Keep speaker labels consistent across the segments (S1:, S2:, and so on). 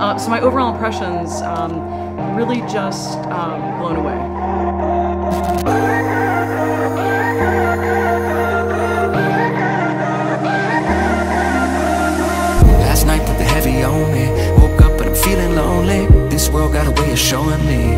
S1: So my overall impressions, really just blown away.
S2: Last night put the heavy on me. Woke up and I'm feeling lonely. This world got a way of showing me.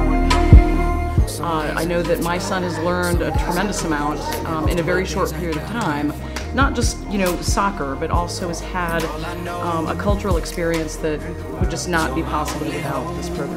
S1: I know that my son has learned a tremendous amount in a very short period of time. Not just, soccer, but also has had a cultural experience that would just not be possible without this program.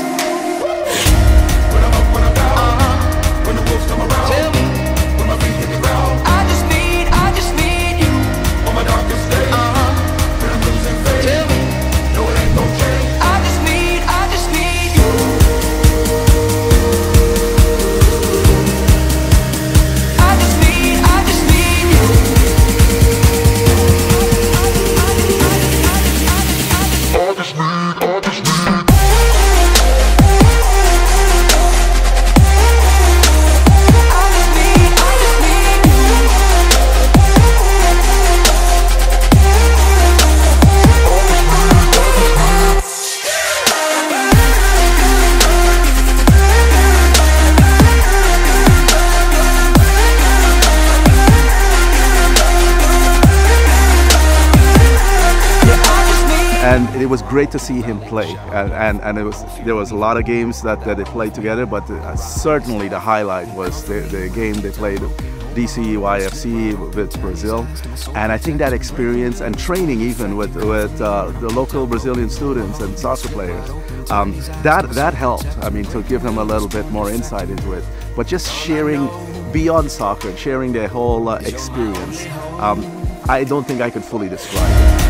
S3: And it was great to see him play, and there was a lot of games that they played together, but certainly the highlight was the game they played, DCYFC with Brazil. And I think that experience and training even with the local Brazilian students and soccer players, that helped, to give them a little bit more insight into it. But just sharing beyond soccer, sharing their whole experience, I don't think I could fully describe it.